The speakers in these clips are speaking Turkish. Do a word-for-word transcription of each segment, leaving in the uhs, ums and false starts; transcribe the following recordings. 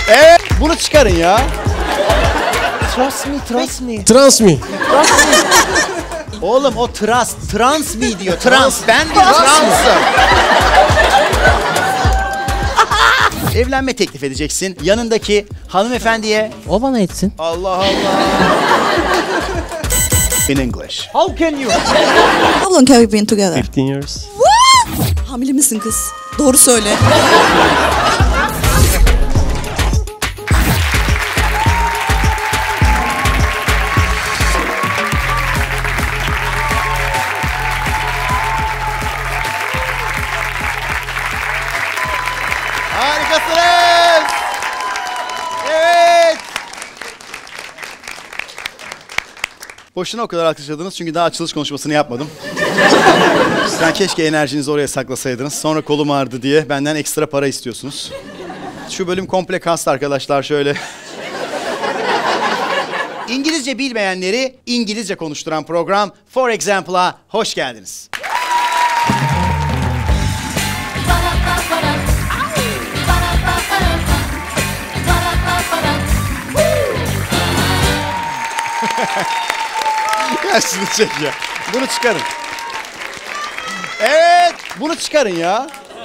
Evet, bunu çıkarın ya. Trust me, trust me. Trans me. Oğlum o trust, trans me diyor. Trans, ben bir transım. Evlenme teklif edeceksin. Yanındaki hanımefendiye... O bana etsin. Allah Allah. In English. How can you? How long have you been together? fifteen years. What? Hamile misin kız? Doğru söyle. Harikasınız. Evet. Boşuna o kadar alkışladınız çünkü daha açılış konuşmasını yapmadım. Sen keşke enerjinizi oraya saklasaydınız. Sonra kolum ağrıdı diye benden ekstra para istiyorsunuz. Şu bölüm komple kast arkadaşlar şöyle. İngilizce bilmeyenleri İngilizce konuşturan program For Example'a hoş geldiniz. Ya şunu çek ya. Bunu çıkarın. Evet, bunu çıkarın ya.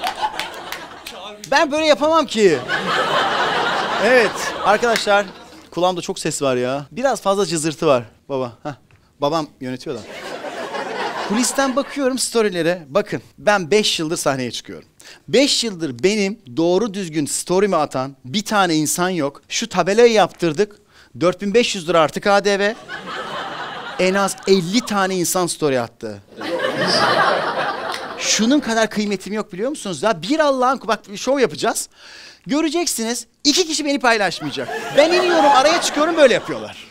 Ben böyle yapamam ki. Evet, arkadaşlar. Kulağımda çok ses var ya. Biraz fazla cızırtı var baba. Heh. Babam yönetiyor da. Kulisten bakıyorum storylere. Bakın, ben beş yıldır sahneye çıkıyorum. beş yıldır benim doğru düzgün story'mi atan bir tane insan yok. Şu tabelayı yaptırdık. dört bin beş yüz lira artı K D V. En az elli tane insan story attı. Şunun kadar kıymetim yok biliyor musunuz? Ya bir Allah'ın... Bak bir şov yapacağız. Göreceksiniz iki kişi beni paylaşmayacak. Ben iniyorum araya çıkıyorum böyle yapıyorlar.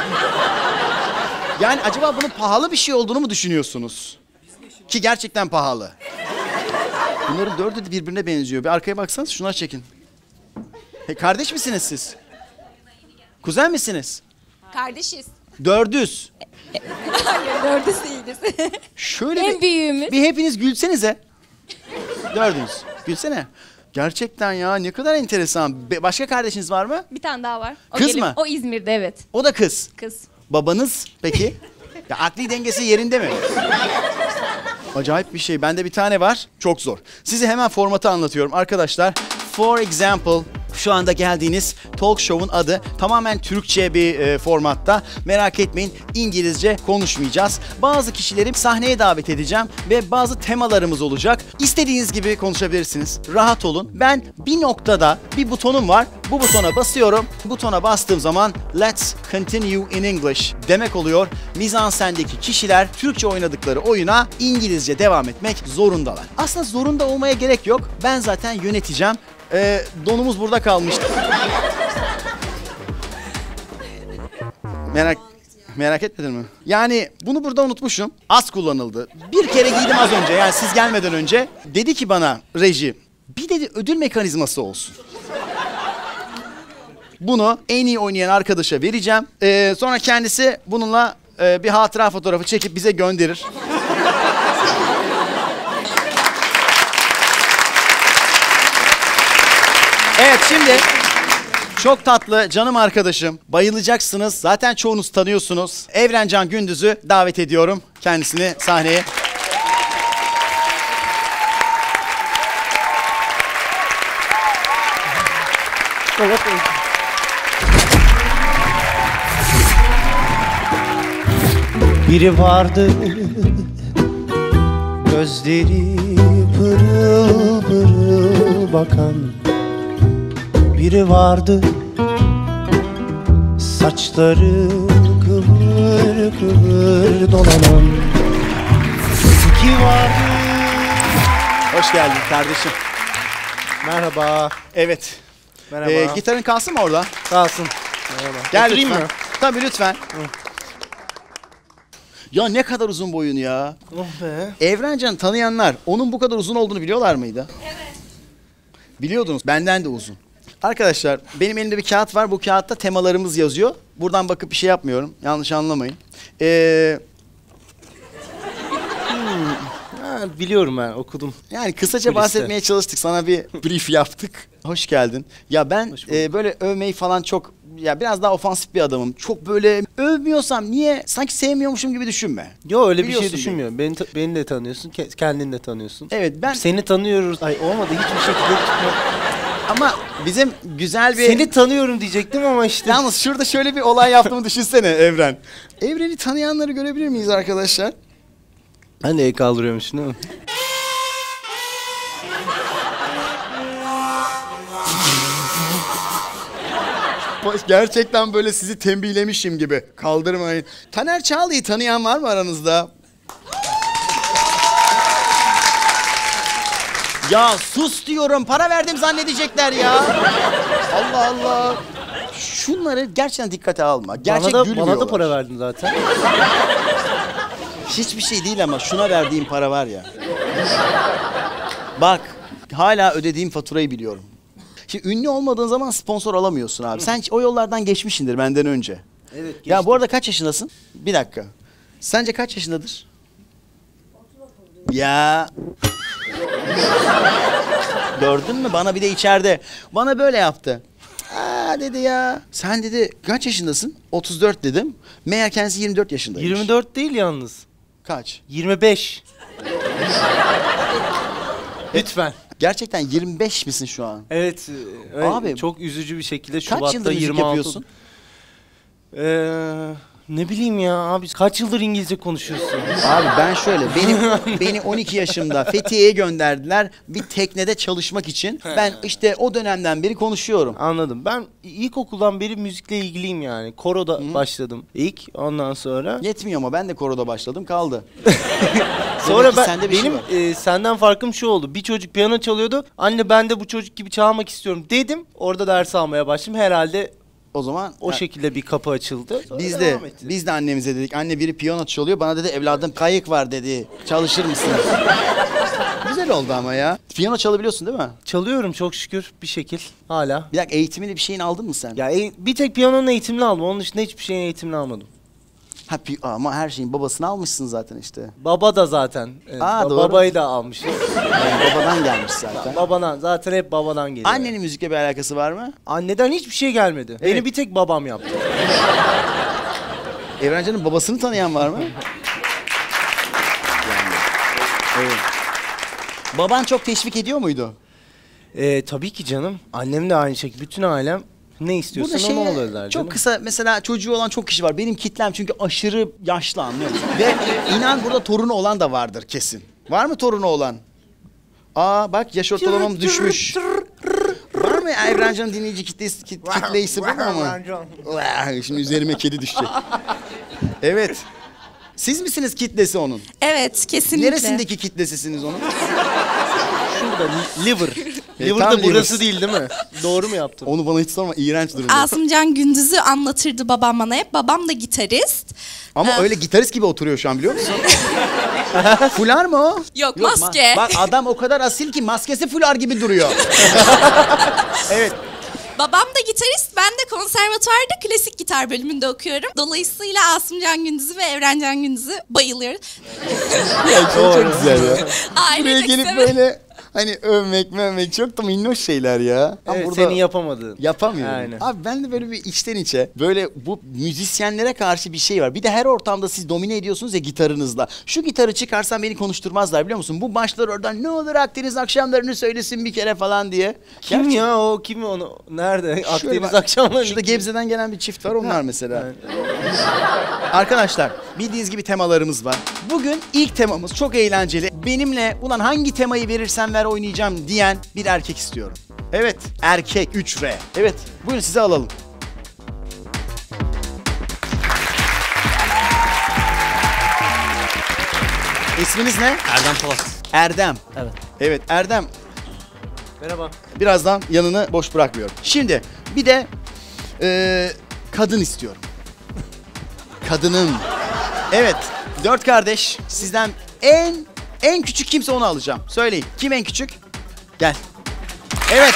Yani acaba bunun pahalı bir şey olduğunu mu düşünüyorsunuz? Ki gerçekten pahalı. Bunların dördü de birbirine benziyor. Bir arkaya baksanız şunları çekin. Hey, kardeş misiniz siz? Kuzen misiniz? Kardeşiz. Dördüz. Hayır, dördüz değiliz. Şöyle En bir, büyüğümüz. bir hepiniz gülsenize. Dördünüz. Gülsene. Gerçekten ya ne kadar enteresan. Be- başka kardeşiniz var mı? Bir tane daha var. O Kız gelip- mı? O İzmir'de, evet. O da kız. Kız. Babanız peki? Ya akli dengesi yerinde mi? Acayip bir şey. Bende bir tane var. Çok zor. Size hemen formatı anlatıyorum arkadaşlar. For example, şu anda geldiğiniz talk show'un adı tamamen Türkçe bir e, formatta. Merak etmeyin, İngilizce konuşmayacağız. Bazı kişileri sahneye davet edeceğim ve bazı temalarımız olacak. İstediğiniz gibi konuşabilirsiniz. Rahat olun. Ben bir noktada bir butonum var. Bu butona basıyorum. Butona bastığım zaman Let's continue in English demek oluyor. Mizansendeki kişiler Türkçe oynadıkları oyuna İngilizce devam etmek zorundalar. Aslında zorunda olmaya gerek yok. Ben zaten yöneteceğim. Ee, donumuz burada kalmıştı. Merak merak etmedin mi? Yani bunu burada unutmuşum. Az kullanıldı. Bir kere giydim az önce. Yani siz gelmeden önce. Dedi ki bana reji, bir dedi ödül mekanizması olsun. Bunu en iyi oynayan arkadaşa vereceğim. Ee, sonra kendisi bununla e, bir hatıra fotoğrafı çekip bize gönderir. Evet şimdi çok tatlı canım arkadaşım, bayılacaksınız. Zaten çoğunuz tanıyorsunuz. Evrencan Gündüz'ü davet ediyorum kendisini sahneye. Biri vardı, gözleri pırıl pırıl bakan. Biri vardı, saçları kıvır kıvır dolanan. İki vardı. Hoş geldin kardeşim. Merhaba. Evet. Merhaba. Ee, gitarın kalsın mı orada? Kalsın. Merhaba. Gel Oturayım lütfen. mı? Tabii lütfen. Ya ne kadar uzun boyun ya. Oh be. Evrencan'ı tanıyanlar onun bu kadar uzun olduğunu biliyorlar mıydı? Evet. Biliyordunuz. Benden de uzun. Arkadaşlar benim elimde bir kağıt var. Bu kağıtta temalarımız yazıyor. Buradan bakıp bir şey yapmıyorum. Yanlış anlamayın. Ee... Hmm. Ha, Ben biliyorum ben okudum. Yani kısaca Kuliste. bahsetmeye çalıştık. Sana bir brief yaptık. Hoş geldin. Ya ben Hoş bulduk. e, böyle övmeyi falan çok ya biraz daha ofansif bir adamım. Çok böyle övmüyorsam niye sanki sevmiyormuşum gibi düşünme. Yo öyle bir Biliyorsun şey düşünmüyorum. Beni, ta- beni de tanıyorsun, ke- kendini de tanıyorsun. Evet ben Seni tanıyoruz. Ay olmadı hiçbir şekilde çıkmıyor. ama bizim güzel bir Seni tanıyorum diyecektim ama işte. Yalnız şurada şöyle bir olay yaptığımı düşünsene Evren. Evren'i tanıyanları görebilir miyiz arkadaşlar? Ben de el kaldırıyormuşum değil mi? Gerçekten böyle sizi tembihlemişim gibi. Kaldırmayın. Taner Çağla'yı tanıyan var mı aranızda? Ya sus diyorum. Para verdim zannedecekler ya. Allah Allah. Şunları gerçekten dikkate alma. Gerçek bana da, gülmüyorlar. bana da para verdin zaten. Hiçbir şey değil ama şuna verdiğim para var ya. Bak hala ödediğim faturayı biliyorum. Şimdi ünlü olmadığın zaman sponsor alamıyorsun abi. Sen o yollardan geçmişsindir benden önce. Evet. Ya bu arada kaç yaşındasın? Bir dakika. Sence kaç yaşındadır? Ya. Gördün mü? Bana bir de içeride. Bana böyle yaptı. Aa dedi ya. Sen dedi kaç yaşındasın? otuz dört dedim. Meğer kendisi yirmi dört yaşındaymış. yirmi dört değil yalnız. Kaç? yirmi beş. Lütfen. Gerçekten yirmi beş misin şu an? Evet. evet Abi, çok üzücü bir şekilde Kaç Şubat'ta yıldır müzik yirmi altı. yapıyorsun? Ee, ne bileyim ya abi kaç yıldır İngilizce konuşuyorsun? Abi ben şöyle, benim beni on iki yaşımda Fethiye'ye gönderdiler bir teknede çalışmak için. Ben işte o dönemden beri konuşuyorum. Anladım. Ben ilkokuldan beri müzikle ilgiliyim yani. Koroda Hı. başladım ilk. Ondan sonra. Yetmiyor ama ben de koroda başladım kaldı. Sonra Demek ki ben sende bir şey benim var. e, senden farkım şu oldu. Bir çocuk piyano çalıyordu. Anne ben de bu çocuk gibi çalmak istiyorum dedim. Orada ders almaya başladım. Herhalde O zaman o ha, şekilde bir kapı açıldı. Sonra biz de devam etti. biz de annemize dedik. Anne biri piyano çalıyor. Bana dedi evladım kayık var dedi. Çalışır mısın? Güzel oldu ama ya. Piyano çalabiliyorsun değil mi? Çalıyorum çok şükür bir şekil hala. Bir dakika eğitimini bir şeyin aldın mı sen? Ya e, bir tek piyanonun eğitimini aldım. Onun dışında hiçbir şeyin eğitimini almadım. Ha, pi- ama her şeyin babasını almışsın zaten işte. Baba da zaten. e, Aa, ba- doğru. Babayı da almışım. Yani babadan gelmiş zaten. Babadan zaten hep babadan geliyor. Annenin müzikle bir alakası var mı? Anneden hiçbir şey gelmedi. Evet. Beni bir tek babam yaptı. Evrencan'ın babasını tanıyan var mı? Yani, evet. Baban çok teşvik ediyor muydu? Ee, tabii ki canım. Annem de aynı şekilde. Bütün ailem ne istiyorsan Burada onu şey, oluyorlar çok canım. kısa mesela çocuğu olan çok kişi var. Benim kitlem çünkü aşırı yaşlı anlıyor musun? Ve inan burada torunu olan da vardır kesin. Var mı torunu olan? Aa bak yaş ortalamam düşmüş. Var mı Evrencan'ın dinleyici kitlesi, kit, kitleysi bu mu ama? Vah, şimdi üzerime kedi düşecek. Evet. Siz misiniz kitlesi onun? Evet, kesinlikle. Neresindeki kitlesisiniz onun? Şurada liver. E, liver tam da burası liver. değil değil mi? Doğru mu yaptım? Onu bana hiç sorma, iğrenç durumda. Asımcan Gündüz'ü anlatırdı babam bana hep. Babam da gitarist. Ama Ee, öyle gitarist gibi oturuyor şu an biliyor musun? Fular mı o? Yok, ma- maske. bak adam o kadar asil ki maskesi fular gibi duruyor. Evet. Babam da gitarist, ben de konservatuvarda klasik gitar bölümünde okuyorum. Dolayısıyla Asımcan Gündüz'ü ve Evrencan Gündüz'ü bayılıyoruz. Ya, çok, çok güzel ya. Buraya Ailecek gelip severim. böyle hani övmek mövmek çok da minnoş şeyler ya. Ama Evet, burada senin yapamadığın. yapamıyorum. Aynen. Abi ben de böyle bir içten içe böyle bu müzisyenlere karşı bir şey var. Bir de her ortamda siz domine ediyorsunuz ya gitarınızla. Şu gitarı çıkarsam beni konuşturmazlar biliyor musun? Bu başlar oradan ne olur Akdeniz akşamlarını söylesin bir kere falan diye. Kim Gerçi- ya o? Kim onu? Nerede? Şöyle Akdeniz bak, akşamları. Şurada Gebze'den gelen bir çift var onlar mesela. Arkadaşlar bildiğiniz gibi temalarımız var. Bugün ilk temamız çok eğlenceli. Benimle ulan hangi temayı verirsen ver oynayacağım diyen bir erkek istiyorum. Evet erkek üç R. Evet buyurun size alalım. İsminiz ne? Erdem Polat. Erdem. Evet. Evet Erdem. Merhaba. Birazdan yanını boş bırakmıyorum. Şimdi bir de eee, kadın istiyorum. Kadının. Evet. Dört kardeş. Sizden en en küçük kimse onu alacağım. Söyleyin. Kim en küçük? Gel. Evet.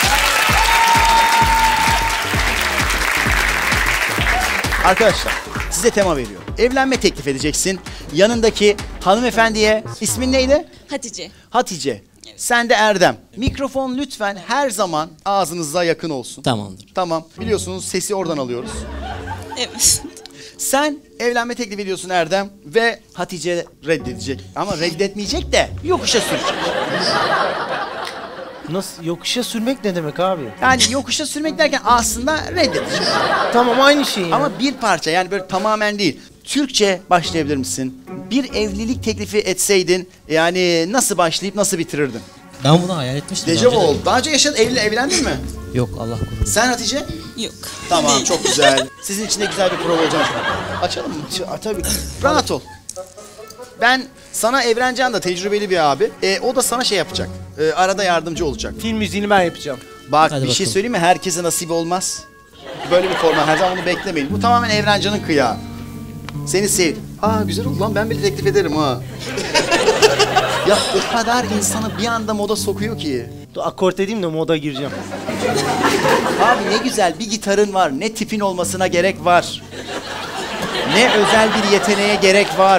Arkadaşlar size tema veriyorum. Evlenme teklif edeceksin. Yanındaki hanımefendiye. İsmin neydi? Hatice. Hatice. Sen de Erdem. Mikrofon lütfen her zaman ağzınıza yakın olsun. Tamamdır. Tamam. Biliyorsunuz sesi oradan alıyoruz. Evet. Sen evlenme teklif ediyorsun Erdem ve Hatice reddedecek. Ama reddetmeyecek de yokuşa sürecek. Nasıl? Yokuşa sürmek ne demek abi? Yani yokuşa sürmek derken aslında reddedecek. Tamam aynı şey ya. Ama bir parça, yani böyle tamamen değil. Türkçe başlayabilir misin? Bir evlilik teklifi etseydin yani nasıl başlayıp nasıl bitirirdin? Ben bunu hayal etmiştim. Dejavu daha önce de. oldu. Daha önce yaşadın, evli, evlendin mi? Yok Allah korusun. Sen Hatice? Yok. Tamam, çok güzel. Sizin için de güzel bir prova olacak. Açalım mı? Ç- Tabii. Rahat ol. Ben sana Evrencan da tecrübeli bir abi. E, o da sana şey yapacak. E, arada yardımcı olacak. Film müziğini ben yapacağım. Bak Hadi bir şey bakalım. söyleyeyim mi? Herkese nasip olmaz. Böyle bir format. Her zaman bunu beklemeyin. Bu tamamen Evrencan'ın kıyağı. Seni sev. Aa güzel oldu lan, ben bile teklif ederim ha. Ya o kadar insanı bir anda moda sokuyor ki. Dur akort edeyim de moda gireceğim. Abi ne güzel bir gitarın var. Ne tipin olmasına gerek var. Ne özel bir yeteneğe gerek var.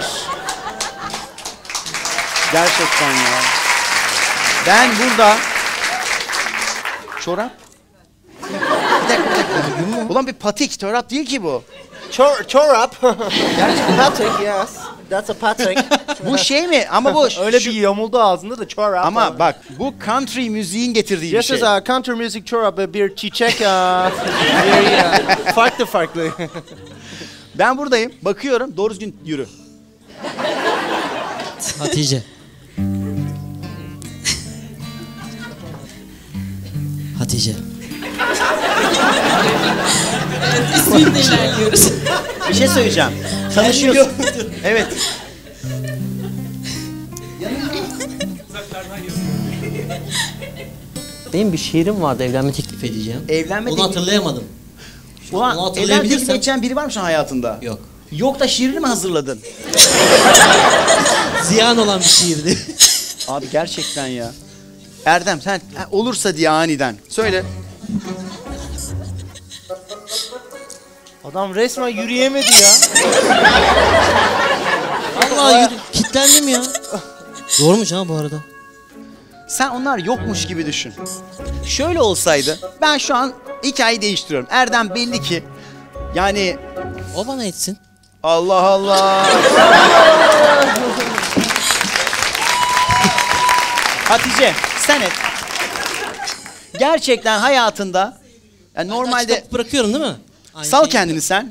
Gerçekten ya. Ben burada... Çorap? Bir dakika, bir dakika. Ulan bir patik, çorap değil ki bu. Çor çorap. Patrick, yes. That's a Patrick. Bu şey mi? Ama bu... Öyle şu- bir yamuldu ağzında da çorap. Ama bak bu country müziğin getirdiği bir Just şey. as a country music çorap, bir çiçek. uh, bir, uh, farklı farklı. Ben buradayım, bakıyorum, doğru düzgün yürü. Hatice. Hatice. İsminle ilerliyoruz. Bir şey söyleyeceğim. Tanışıyorsun. Evet. Benim bir şiirim vardı, evlenme teklif edeceğim. Evlenme Onu teklif- hatırlayamadım. Şu an onu Ulan evlenme teklif hatırlayabilirsem. edeceğin biri var mı şu an hayatında? Yok. Yok da şiirini mi hazırladın? Ziyan olan bir şiirdi. Abi gerçekten ya. Erdem sen ha, olursa diye aniden. Söyle. Adam resmen yürüyemedi ya. Vallahi yürü, kilitlendim ya. Doğrumuş ha bu arada. Sen onlar yokmuş gibi düşün. Şöyle olsaydı, ben şu an hikayeyi değiştiriyorum. Erdem belli ki yani O bana etsin. Allah Allah. Hatice sen et. Gerçekten hayatında yani Normalde normalde bırakıyorum değil mi? Aynı sal şeyi- kendini sen.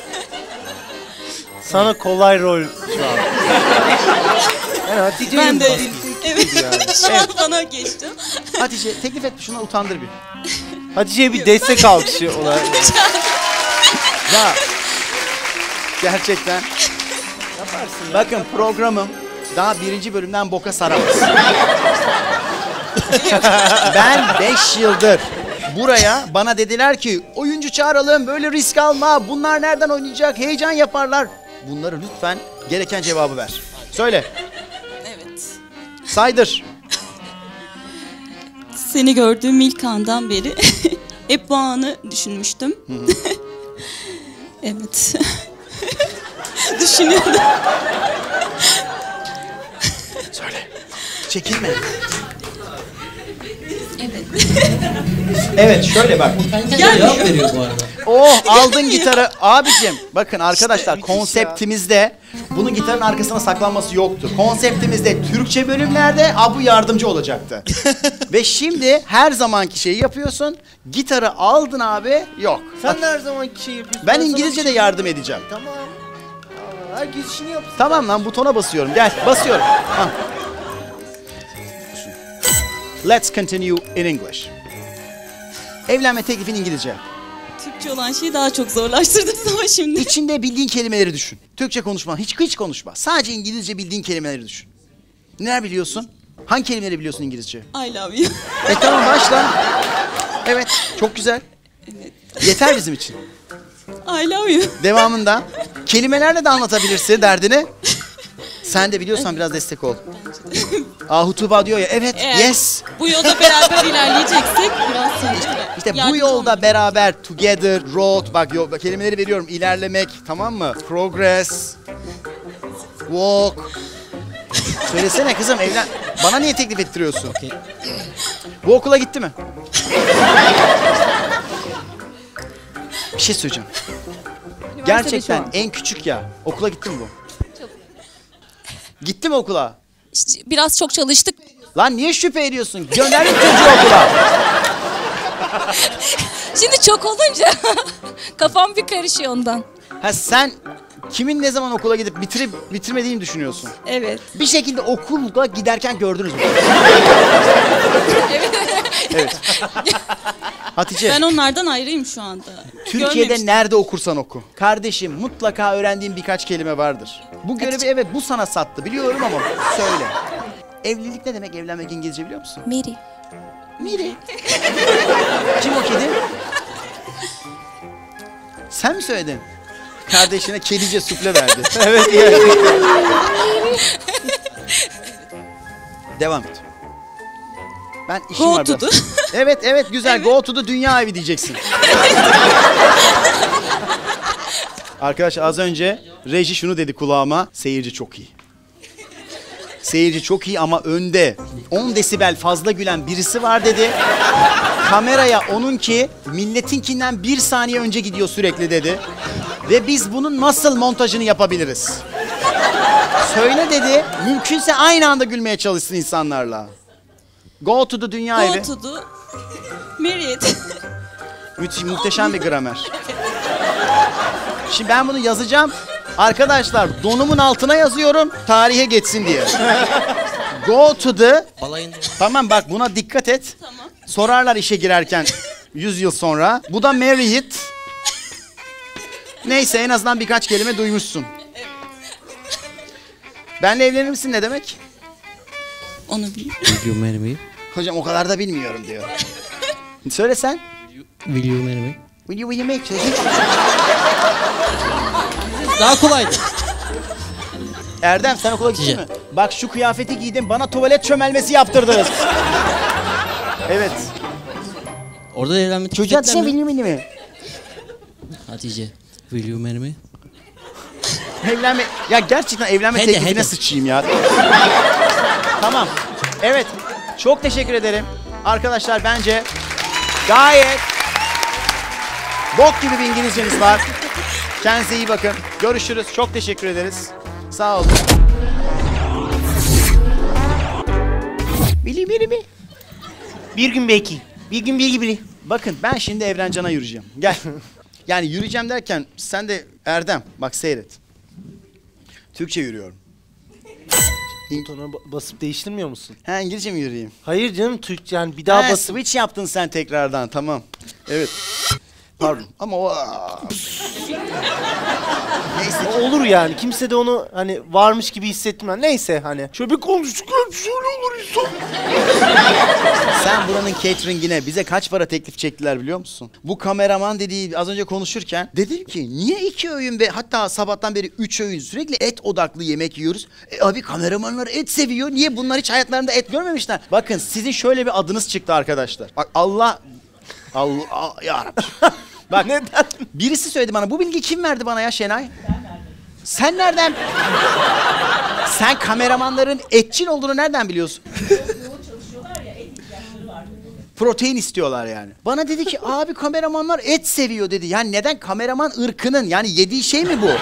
Sana kolay rol şu an. Yani Hatice'yi Ben de bastın. evet. Şu an bana geçti. Hatice teklif et, şuna utandır bir. Hatice'ye bir destek alkışı olarak. Ya gerçekten Yaparsın. bakın programım daha birinci bölümden boka saramaz. Ben beş yıldır buraya bana dediler ki oyuncu çağıralım, böyle risk alma, bunlar nereden oynayacak, heyecan yaparlar. Bunları lütfen gereken cevabı ver. Söyle, Evet. saydır. Seni gördüğüm ilk andan beri hep bu anı düşünmüştüm. Evet. Düşünüyordum. Söyle. Çekinme. Evet. Evet şöyle bak. Kendi kendine cevap veriyor bu arada. Oh aldın gitarı. Abicim bakın arkadaşlar İşte, müthiş ya. konseptimizde bunun gitarın arkasına saklanması yoktu. Konseptimizde Türkçe bölümlerde Abu yardımcı olacaktı. Ve şimdi her zamanki şeyi yapıyorsun. Gitarı aldın abi, yok. Sen de her zamanki şey yapıyorsun. Ben sana İngilizce bir de şey- yardım edeceğim. Tamam. Aa, herkes işini yapsın. Tamam lan, butona basıyorum. Gel basıyorum. Ha. Let's continue in English. Evlenme teklifin İngilizce. Türkçe olan şeyi daha çok zorlaştırdınız ama şimdi. İçinde bildiğin kelimeleri düşün. Türkçe konuşma, hiç hiç konuşma. Sadece İngilizce bildiğin kelimeleri düşün. Neler biliyorsun? Hangi kelimeleri biliyorsun İngilizce? I love you. E tamam başla. Evet, çok güzel. Yeter bizim için. I love you. Devamında kelimelerle de anlatabilirsin derdini. Sen de biliyorsan biraz destek ol. Ahu Tuğba diyor ya, evet, Eğer yes. bu yolda beraber ilerleyeceksek biraz sonuçta. İşte bu yolda beraber, together, road, bak yol, bak kelimeleri veriyorum. İlerlemek, tamam mı? Progress, walk, Söylesene kızım evlen. Bana niye teklif ettiriyorsun? Okey. Bu okula gitti mi? Bir şey söyleyeceğim. Gerçekten şu an. en küçük ya. Okula gitti mi bu? Gitti mi okula? İşte biraz çok çalıştık. Lan niye şüphe ediyorsun? Gönderdik çocuğu okula. Şimdi çok olunca kafam bir karışıyor ondan. Ha sen kimin ne zaman okula gidip bitirip bitirmediğini düşünüyorsun? Evet. Bir şekilde okula giderken gördünüz mü? Evet. Hatice, Ben onlardan ayrıyım şu anda. Türkiye'de Görmemiştim. nerede okursan oku. Kardeşim mutlaka öğrendiğin birkaç kelime vardır. Bu görevi evet bu sana sattı biliyorum ama söyle. Evlilik ne demek? Evlenmek İngilizce biliyor musun? Mary. Miri. Kim o kedi? Sen mi söyledin? Kardeşine kedice sufle verdi. Evet. Devam et. Ben işim Go var to biraz. the- Evet evet güzel. Go to the dünya evi diyeceksin. Arkadaş az önce reji şunu dedi kulağıma. Seyirci çok iyi. Seyirci çok iyi ama önde on desibel fazla gülen birisi var dedi. Kameraya onunki milletinkinden bir saniye önce gidiyor sürekli dedi. Ve biz bunun nasıl montajını yapabiliriz? Söyle dedi. Mümkünse aynı anda gülmeye çalışsın insanlarla. Go to the dünya evi. Go to the Marriott. Müthiş, muhteşem bir gramer. Şimdi ben bunu yazacağım. Arkadaşlar donumun altına yazıyorum tarihe geçsin diye. Go to the... Balayın. Tamam bak buna dikkat et. Tamam. Sorarlar işe girerken yüz yıl sonra. Bu da Marriott. Neyse en azından birkaç kelime duymuşsun. Benle evlenir misin ne demek? Onu bil. Will you marry me? Hocam o kadar da bilmiyorum diyor. Söyle sen. Will you marry me? Will you, will you make Daha kolaydı. Erdem sen okula gittin mi? Gideceğim. Bak şu kıyafeti giydin bana tuvalet çömelmesi yaptırdınız. Evet. Orada da evlenme Çocuğa teklif ettiler dişe mi? will you mi? Hatice. Will you marry me? Evlenme... Ya gerçekten evlenme Hede, teklifine hede. sıçayım ya. Tamam. Evet. Çok teşekkür ederim. Arkadaşlar bence gayet bok gibi bir İngilizceniz var. Kendinize iyi bakın. Görüşürüz. Çok teşekkür ederiz. Sağ olun. Bili bili mi? Bir gün belki. Bir gün bir gibi. Bakın ben şimdi Evrencan'a yürüyeceğim. Gel. Yani yürüyeceğim derken sen de Erdem bak seyret. Türkçe yürüyorum. Butona ba- basıp değiştirmiyor musun? Ha İngilizce mi yürüyeyim? Hayır canım Türkçe yani bir daha Ha, basıp. switch yaptın sen tekrardan tamam. Evet. Pardon ama o... Neyse. Olur yani. Kimse de onu hani varmış gibi hissetmem. Neyse hani. Şöyle bir konuştuk. Şöyle olur insan. Sen buranın catering'ine bize kaç para teklif çektiler biliyor musun? Bu kameraman dediği az önce konuşurken dedim ki niye iki öğün ve hatta sabahtan beri üç öğün sürekli et odaklı yemek yiyoruz? E abi kameramanlar et seviyor. Niye bunlar hiç hayatlarında et görmemişler? Bakın sizin şöyle bir adınız çıktı arkadaşlar. Bak Allah... Allah... Yarabbim. Bak Neden? birisi söyledi bana. Bu bilgi kim verdi bana ya Şenay? Sen nereden? Sen kameramanların etçil olduğunu nereden biliyorsun? Protein istiyorlar yani. Bana dedi ki abi kameramanlar et seviyor dedi. Yani neden kameraman ırkının yani yediği şey mi bu?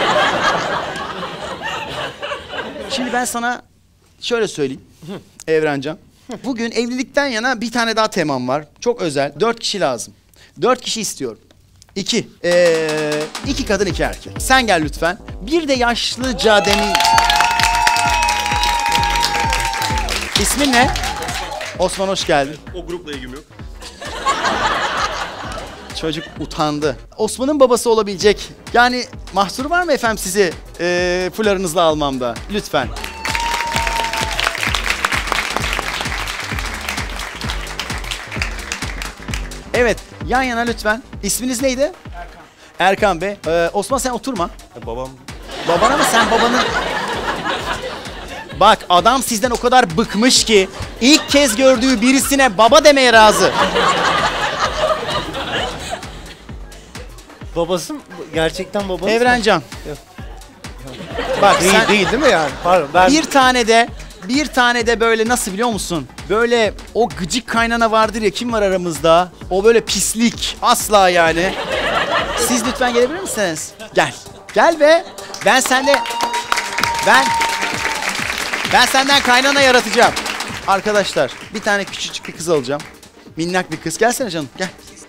Şimdi ben sana şöyle söyleyeyim Evrencan. Bugün evlilikten yana bir tane daha temam var. Çok özel. Dört kişi lazım. Dört kişi istiyorum. İki. Ee, iki kadın iki erkek. Sen gel lütfen. Bir de yaşlıca demin... İsmin ne? Osman hoş geldin. O grupla ilgim yok. Çocuk utandı. Osman'ın babası olabilecek. Yani mahsuru var mı efendim sizi ee, fularınızla almamda? Lütfen. Evet, yan yana lütfen. İsminiz neydi? Erkan. Erkan Bey. Ee, Osman sen oturma. Ya babam Babana mı sen babanın... Bak adam sizden o kadar bıkmış ki ilk kez gördüğü birisine baba demeye razı. Babası mı? Gerçekten babası mı? Evrencan. Bak Değil, sen değil değil mi yani? Pardon ben... bir tane de bir tane de böyle nasıl biliyor musun? Böyle o gıcık kaynana vardır ya, kim var aramızda? O böyle pislik asla yani. Siz lütfen gelebilir misiniz? Gel. Gel ve ben sende ben ben senden kaynana yaratacağım. Arkadaşlar bir tane küçücük bir kız alacağım. Minnak bir kız. Gelsene canım gel.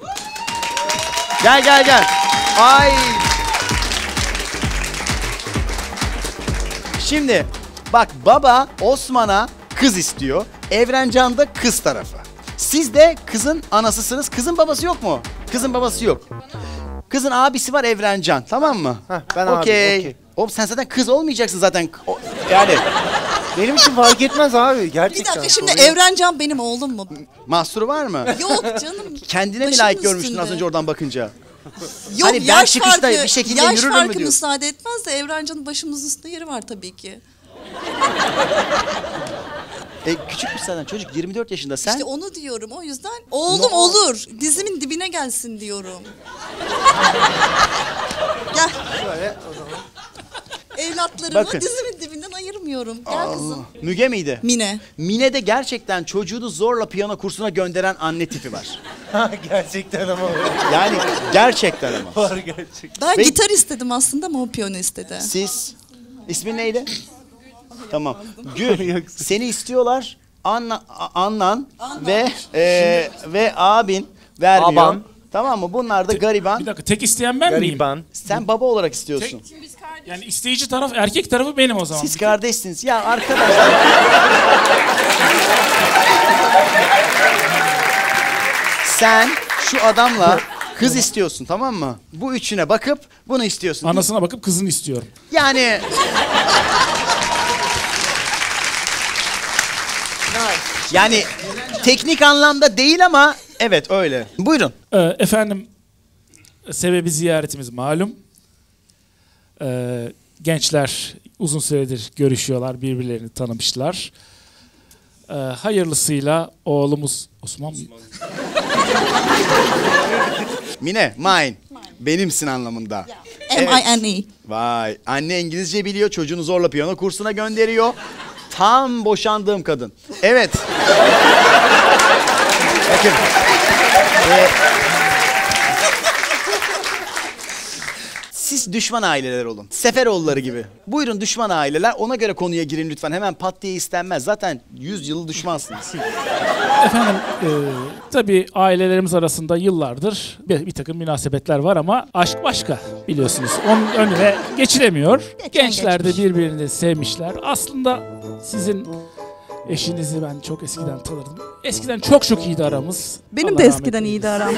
Gel gel gel. Ay. Şimdi bak, baba Osman'a kız istiyor. Evrencan da kız tarafı. Siz de kızın anasısınız. Kızın babası yok mu? Kızın babası yok. Kızın abisi var, Evrencan. Tamam mı? Heh, ben abi, Okey. okey. Oğlum sen zaten kız olmayacaksın zaten. O- yani Benim için fark etmez abi gerçekten. Bir dakika, şimdi Sorun yok. Evrencan benim oğlum mu? mahsuru var mı? Yok canım. Kendine mi Başımın layık görmüştün üstünde. az önce oradan bakınca? Yok, Hani ben yaş çıkışta farkı, bir şekilde yaş yürürüm mü farkı diyorsun? müsaade etmez de Evrencan'ın başımızın üstünde yeri var tabii ki. E, küçükmüş zaten çocuk, yirmi dört yaşında. Sen İşte onu diyorum, o yüzden oğlum No. olur. Dizimin dibine gelsin diyorum. Gel. Şöyle o zaman. Evlatlarımı Bakın. dizimin dibinden ayırmıyorum. Gel kızım. Müge miydi? Mine. Mine'de gerçekten çocuğunu zorla piyano kursuna gönderen anne tipi var. Ha, gerçekten ama var. Yani gerçekten ama. Var gerçekten. Ben Ve- gitar istedim aslında ama o piyano istedi. Siz, ismin neydi? Tamam. Gül, seni istiyorlar. Anna, a- Annan ve e, ve abin vermiyor. Aban. Tamam mı? Bunlar da gariban. Bir dakika, tek isteyen ben miyim? Gariban. Sen baba olarak istiyorsun. Yani isteyici taraf, erkek tarafı benim o zaman. Siz kardeşsiniz. Ya arkadaşlar. Sen şu adamla kız istiyorsun, tamam mı? Bu üçüne bakıp bunu istiyorsun. Anasına bakıp kızını istiyorum. Yani yani teknik anlamda değil ama evet öyle. Buyurun. Ee, efendim, sebebi ziyaretimiz malum. Ee, gençler uzun süredir görüşüyorlar, birbirlerini tanımışlar. Ee, hayırlısıyla oğlumuz Osman mı? Mine, mine. Benimsin anlamında. M I N E. Vay. Anne İngilizce biliyor, çocuğunu zorla piyano kursuna gönderiyor. Tam boşandığım kadın. Evet. Bakın. Ee, siz düşman aileler olun. Seferoğulları gibi. Buyurun düşman aileler. Ona göre konuya girin lütfen. Hemen pat diye istenmez. Zaten yüz yıl düşmansınız. Efendim, e, tabii ailelerimiz arasında yıllardır bir, bir takım münasebetler var ama aşk başka, biliyorsunuz. Onun önüne geçilemiyor. Gençler de birbirini sevmişler. Aslında sizin eşinizi ben çok eskiden tanırdım. Eskiden çok çok iyiydi aramız. Benim Allah de rahmet eskiden eylesin. iyiydi aram.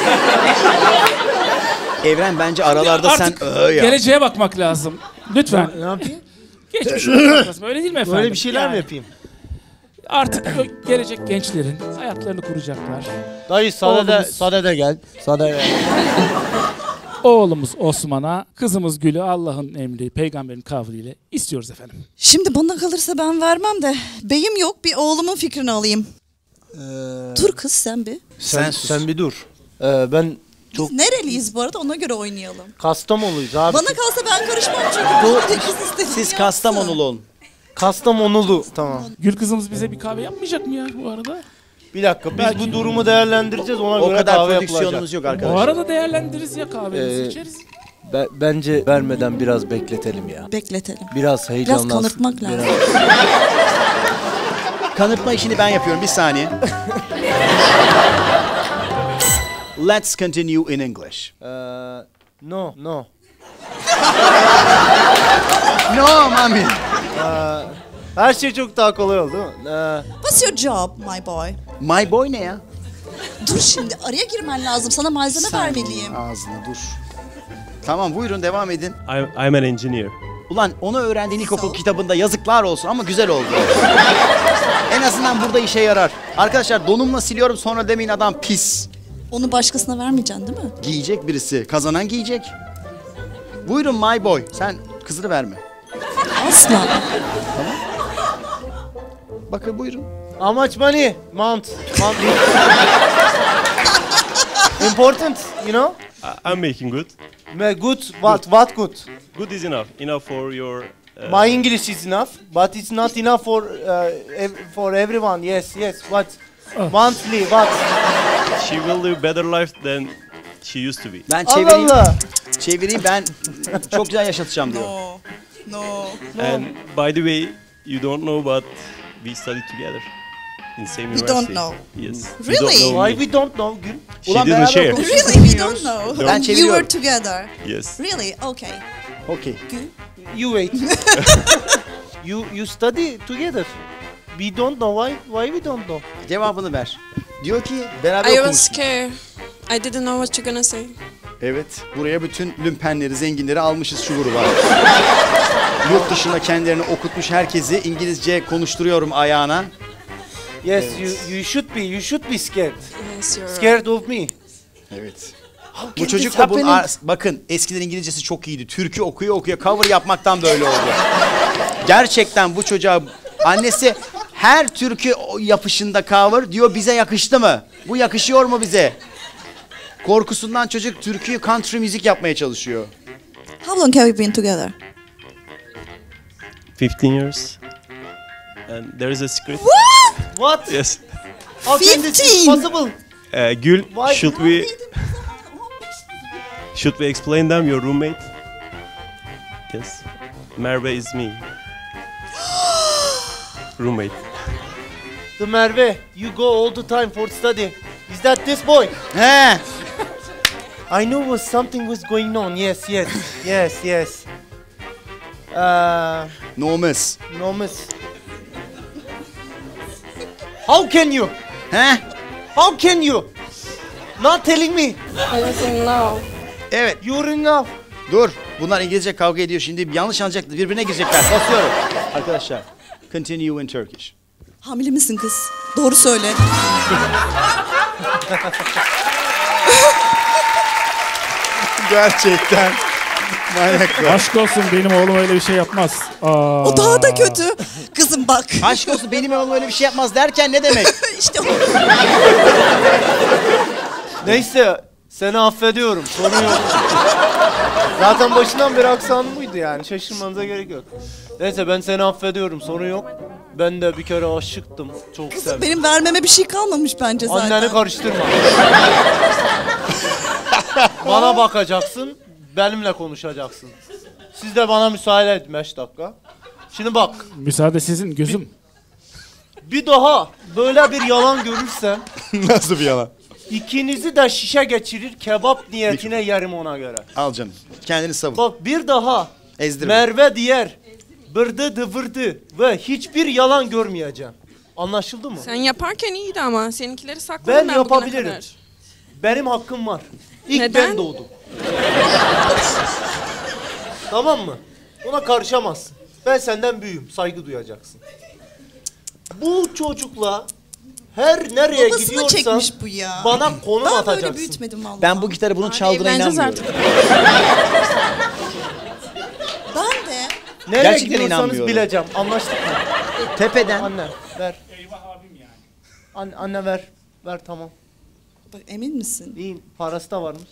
Evren bence aralarda Artık sen öyle yap. geleceğe bakmak lazım. Lütfen. Ne yapayım? Geçmişe bakmak lazım. Öyle değil mi efendim? Böyle bir şeyler Yani mi yapayım? Artık ö- gelecek gençlerin hayatlarını kuracaklar. Dayı sade de, Oğlumuz- sade de gel. Sade de. Oğlumuz Osman'a, kızımız Gül'ü Allah'ın emri, peygamberin kavliyle istiyoruz efendim. Şimdi bana kalırsa ben vermem de beyim yok, bir oğlumun fikrini alayım. Dur kız sen bir. Sen, Sen sen bir dur. Ee, ben çok Biz nereliyiz bu arada, ona göre oynayalım. Kastamonuluyuz abi. Bana kalsa ben karışmam çünkü bu bir de kız istediğini Siz yapsın. Kastamonulu olun. Kastamonulu. Tamam. Gül kızımız bize bir kahve yapmayacak mı ya bu arada? Bir dakika biz bu durumu değerlendireceğiz ona O göre kadar kahve prodüksiyonumuz yapılacak. yok Bu arkadaşlar. arada değerlendiririz ya, kahvemizi Ee, içeriz. Be- bence vermeden biraz bekletelim ya. Bekletelim. Biraz heyecanlansın. Biraz kanırtmak lazım. Kanıtma işini ben yapıyorum. Bir saniye. Let's continue in English. Ee, no, no. No, mami. Her şey çok daha kolay oldu değil mi? Ee, What's your job my boy? My boy ne ya? Dur şimdi araya girmen lazım. Sana malzeme Sen vermeliyim. Ağzına dur. Tamam buyurun devam edin. I'm, I'm an engineer. Ulan onu öğrendiğin ilkokul Sağ ol. kitabında yazıklar olsun ama güzel oldu. En azından burada işe yarar. Arkadaşlar donumla siliyorum sonra demeyin adam pis. Onu başkasına vermeyeceksin değil mi? Giyecek birisi. Kazanan giyecek. Buyurun my boy. Sen kızını verme. Asla. Bakın buyurun. how much money? Mount. Mount. Important, you know? I- I'm making good. Me good, what, what good? Good is enough. Enough for your... Uh, My English is enough, but it's not enough for uh, ev for everyone. Yes, yes. What? Oh. Monthly, what? She will live better life than she used to be. Ben Allah çevireyim. Allah. Çevireyim ben çok güzel yaşatacağım diyor. No. No. And by the way, you don't know, but we studied together in same We university. don't know. Yes. Really? You don't know Why me. we don't know? Gül? She Ulan didn't beraber share. okuduk. Really, we don't know. Ben You çeviriyorum. were together. Yes. Really? Okay. Okey. You wait. you you study together. We don't know why. Why we don't know? Cevabını ver. Diyor ki beraber I was okumuşsunuz. scared. I didn't know what you're gonna say. Evet, buraya bütün lümpenleri, zenginleri almışız şu gruba. Yurt dışında kendilerini okutmuş herkesi İngilizce konuşturuyorum ayağına. Yes, you you should be. You should be scared. Yes, you're. Scared of me. Evet. How Bu can çocuk this da bu, happen? Ar- bakın eskiden İngilizcesi çok iyiydi. Türkü okuyor okuyor cover yapmaktan böyle oldu. Gerçekten bu çocuğa annesi her türkü yapışında cover diyor bize yakıştı mı? Bu yakışıyor mu bize? Korkusundan çocuk türkü country müzik yapmaya çalışıyor. How long have you been together? fifteen years. And there is a secret. What? Yes. How can this be fifteen? possible? Uh, Gül, Why? should we should we explain them your roommate? Yes. Merve is me. Roommate. The Merve, you go all the time for study. Is that this boy? He. I knew was something was going on. Yes, yes, yes, yes. Uh, No miss. no miss. How can you? He? How can you? Not telling me. I was in love. Evet. You're in love. Dur. Bunlar İngilizce kavga ediyor şimdi. Yanlış anlayacaklar. Birbirine girecekler. Basıyorum. Arkadaşlar. Continue in Turkish. Hamile misin kız? Doğru söyle. Gerçekten. Manyaklar. Aşk olsun benim oğlum öyle bir şey yapmaz. Aa. O daha da kötü. Kızım bak. Aşk olsun benim oğlum öyle bir şey yapmaz derken ne demek? İşte o. Neyse, seni affediyorum. Sorun yok. Zaten başından beri aksanım buydu yani. Şaşırmanıza gerek yok. Neyse ben seni affediyorum. Sorun yok. Ben de bir kere aşıktım. Çok Kızım sevdim. benim vermeme bir şey kalmamış bence zaten. Anneni karıştırma. Bana bakacaksın, benimle konuşacaksın. Siz de bana müsaade edin beş dakika. Şimdi bak, Müsaade sizin gözüm. bir daha böyle bir yalan görürsem Nasıl bir yalan? ikinizi de şişe geçirir, kebap niyetine yerim ona göre. Al canım. Kendini savun. Bak bir daha Ezdirme. Merve diğer bırdı dıvırdı ve hiçbir yalan görmeyeceğim. Anlaşıldı mı? Sen yaparken iyiydi ama seninkileri sakladım Ben ben, yapabilirim. bugüne kadar. Benim hakkım var. İlk Neden? ben doğdum. Tamam mı? Ona karışamazsın. Ben senden büyüğüm. Saygı duyacaksın. Bu çocukla her nereye Babasını gidiyorsan çekmiş bu ya. bana konum Ben atacaksın. böyle büyütmedim vallahi. Ben bu gitarı bunun Hadi çaldığına evleneceğiz inanmıyorum. artık. Ben de. Nereye Gerçekten gidiyorsanız inanmıyorum. bileceğim. Anlaştık mı? Tepeden. Anne ver. Anne, anne ver. Ver tamam. Bak, emin misin? İyiyim. Parası da varmış.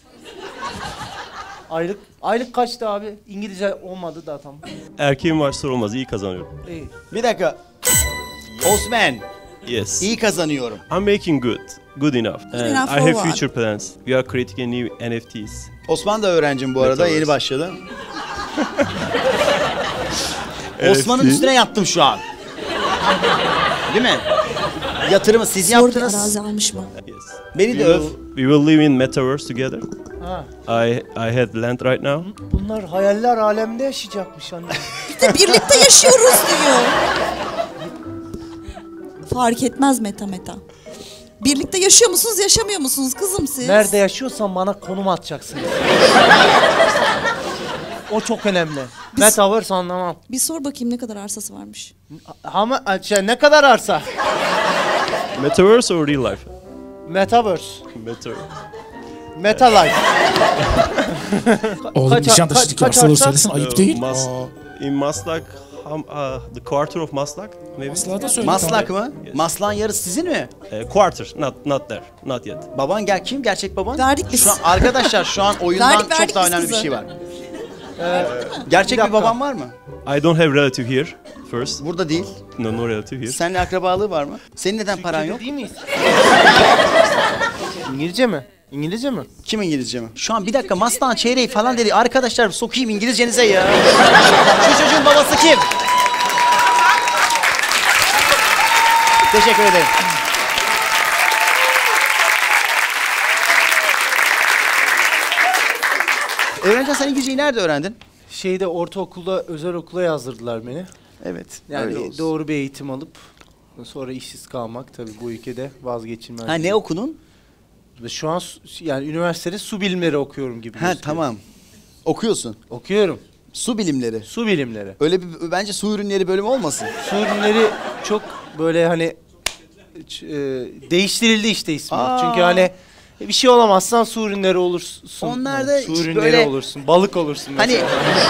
Aylık. Aylık kaçtı abi? İngilizce olmadı da tamam. Erkeğim varsa olmaz. İyi kazanıyorum. İyi. Bir dakika. Osman. Yes. İyi kazanıyorum. I'm making good. Good enough. And enough I for have what? future plans. We are creating a new N F Ts. Osman da öğrencim bu arada. Metaverse. Yeni başladı. Osman'ın üstüne yattım şu an. Değil mi? Yatırımı siz Zor bir yaptınız. arazi almış mı? Yes. Beni We de öv. will, we will live in metaverse together. Ha. I I had land right now. Bunlar hayaller aleminde yaşayacakmış anne. Bir de birlikte yaşıyoruz diyor. Fark etmez meta meta. Birlikte yaşıyor musunuz, yaşamıyor musunuz kızım siz? Nerede yaşıyorsan bana konum atacaksın. O çok önemli. Metaverse anlamam. Bir sor bakayım ne kadar arsası varmış. Ama şey, ne kadar arsa? Metaverse or real life? Metaverse. Metaverse. Meta life. Oğlum Kaç- Nişantaşı kaç- ki kaç hastalığı arsa? söylesin ayıp Uh, değil. Mas- Aa. in Maslak, um, uh, the quarter of Maslak, maybe. Maslak'ta söyle. Maslak mı? Maslak'ın yarısı sizin mi? Uh, quarter, not not there, not yet. Baban gel kim? Gerçek baban? Verdik biz. Şu an, arkadaşlar şu an oyundan Verdik, verdik çok daha biz önemli bir kızı. şey var. Ee, gerçek bir, bir baban var mı? I don't have relative here first. Burada değil. No, no relative here. Seninle akrabalığı var mı? Senin neden paran yok? Değil miyiz? İngilizce mi? İngilizce mi? Kim İngilizce mi? Şu an bir dakika Maslak'ın çeyreği falan dedi. Arkadaşlar sokayım İngilizcenize ya. Şu çocuğun babası kim? Teşekkür ederim. Öğrenci sen İngilizceyi nerede öğrendin? Şeyde ortaokulda özel okula yazdırdılar beni. Evet. Yani öyle olsun. doğru bir eğitim alıp sonra işsiz kalmak tabii bu ülkede vazgeçilmez. Ha ne okudun? Ve şu an su- yani üniversitede su bilimleri okuyorum gibi. Ha gözüküyor. tamam. Okuyorsun. Okuyorum. Su bilimleri. Su bilimleri. Öyle bir bence su ürünleri bölümü olmasın. Su ürünleri çok böyle hani ç- e, değiştirildi işte ismi. Aa. Çünkü hani bir şey olamazsan su ürünleri olursun. Onlar da su ürünleri böyle- olursun. Balık olursun Hani mesela.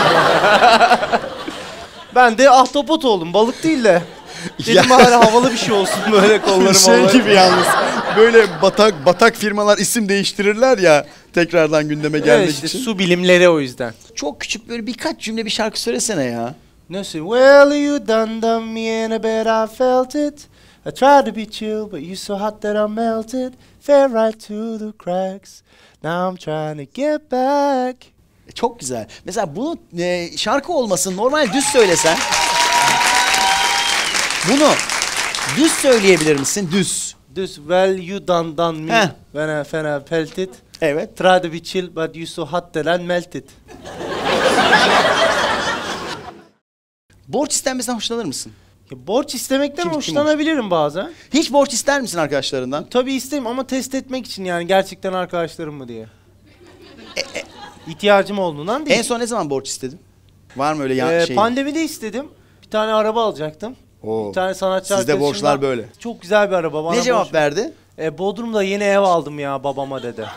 Ben de ahtapot oldum. Balık değil de. Dedim bari havalı bir şey olsun böyle kollarım şey havalı. gibi yalnız. Böyle batak batak firmalar isim değiştirirler ya tekrardan gündeme gelmek Evet işte için. su bilimleri o yüzden. Çok küçük böyle birkaç cümle bir şarkı söylesene ya. Nasıl? Well you done done me in a bed I felt it. I tried to be chill but you so hot that I melted. Fell right to the cracks. Now I'm trying to get back. E, Çok güzel. Mesela bunu e, şarkı olmasın normal düz söylesen. Bunu düz söyleyebilir misin? Düz. Düz. Well you done done me Heh. when I, when I felt it. Evet. Try to be chill but you so hot that I melted. Borç istenmesinden hoşlanır mısın? Ya borç istemekten Kim- kim hoşlanabilirim bazen. Hiç borç ister misin arkadaşlarından? Tabii isteyim ama test etmek için yani gerçekten arkadaşlarım mı diye. İhtiyacım olduğundan değil. En son ne zaman borç istedin? Var mı öyle ya Ee, şey? Pandemide istedim. Bir tane araba alacaktım. Oo. Bir tane sanatçı Sizde arkadaşımdan- borçlar böyle. Çok güzel bir araba. Bana Ne cevap borç- verdi? E, Bodrum'da yeni ev aldım ya babama dedi.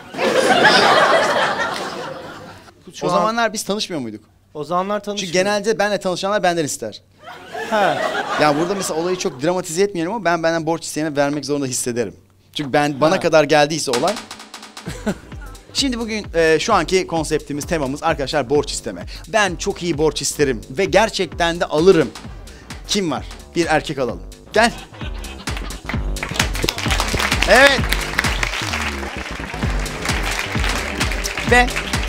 Şu o an- zamanlar biz tanışmıyor muyduk? O zamanlar tanışmıyorduk. Çünkü genelde benle tanışanlar benden ister. He. Ya burada mesela olayı çok dramatize etmeyelim ama ben benden borç isteyene vermek zorunda hissederim. Çünkü ben bana Ha. kadar geldiyse olay. Şimdi bugün e, şu anki konseptimiz, temamız arkadaşlar borç isteme. Ben çok iyi borç isterim ve gerçekten de alırım. Kim var? Bir erkek alalım. Gel. Evet. Ve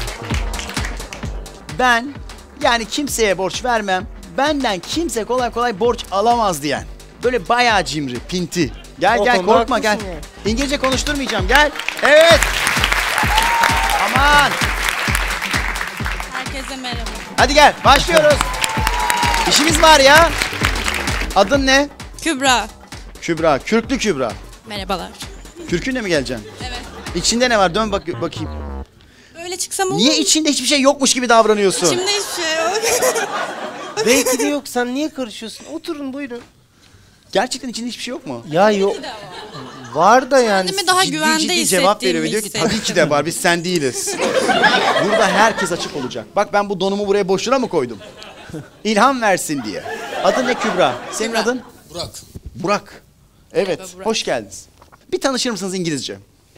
ben yani kimseye borç vermem. Benden kimse kolay kolay borç alamaz diyen. Böyle bayağı cimri, pinti. Gel O gel konuda korkma gel. haklısın yani. İngilizce konuşturmayacağım gel. Evet. Aman. Herkese merhaba. Hadi gel başlıyoruz. İşimiz var ya. Adın ne? Kübra. Kübra. Kürklü Kübra. Merhabalar. Kürkünle mi geleceksin? Evet. İçinde ne var? Dön bak bakayım. Böyle çıksam olur Niye mu? içinde hiçbir şey yokmuş gibi davranıyorsun? İçimde hiçbir şey yok. Belki de yok. Sen niye karışıyorsun? Oturun buyurun. Gerçekten içinde hiçbir şey yok mu? Ya yok. Var da yani. Kendimi daha ciddi güvende ciddi cevap veriyor ve hissettiğimi diyor ki hissettim. tabii ki de var biz sen değiliz. Burada herkes açık olacak. Bak ben bu donumu buraya boşuna mı koydum? İlham versin diye. Adın ne Kübra? Senin Kübra. adın? Burak. Burak. Evet, Merhaba, Burak. hoş geldiniz. Bir tanışır mısınız İngilizce?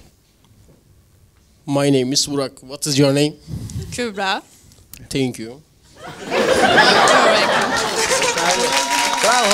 My name is Burak. What is your name? Kübra. Thank you. Bravo.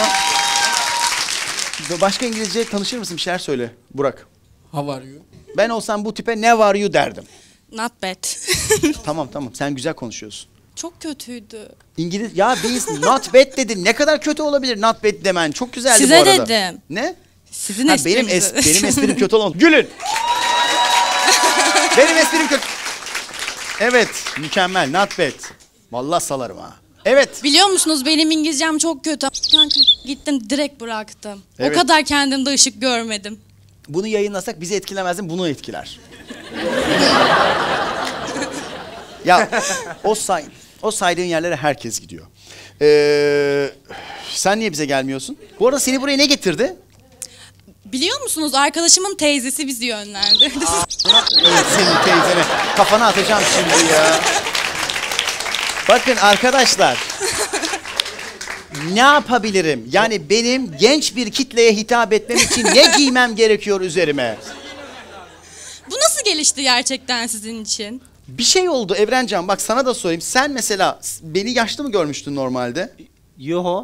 Başka İngilizce tanışır mısın? Bir şeyler söyle Burak. How are you? Ben olsam bu tipe ne var you derdim. Not bad. Tamam tamam sen güzel konuşuyorsun. Çok kötüydü. İngiliz ya biz not bad dedin. Ne kadar kötü olabilir not bad demen. Çok güzeldi Size bu arada. dedim. Ne? Sizin Ha, esprinize. benim es benim esprim kötü olan. Gülün. Benim esprim kötü. Evet, mükemmel. Not bad. Vallahi salarım ha. Evet. Biliyor musunuz benim İngilizcem çok kötü. Kanka gittim direkt bıraktım. Evet. O kadar kendimde ışık görmedim. Bunu yayınlasak bizi etkilemezdi, bunu etkiler. Ya o say o saydığın yerlere herkes gidiyor. Ee, sen niye bize gelmiyorsun? Bu arada seni buraya ne getirdi? Biliyor musunuz arkadaşımın teyzesi bizi yönlendirdi. Evet, senin teyzene. Kafana atacağım şimdi ya. Bakın arkadaşlar. Ne yapabilirim? Yani benim genç bir kitleye hitap etmem için ne giymem gerekiyor üzerime? Bu nasıl gelişti gerçekten sizin için? Bir şey oldu Evrencan, bak sana da sorayım. Sen mesela beni yaşlı mı görmüştün normalde? Yo.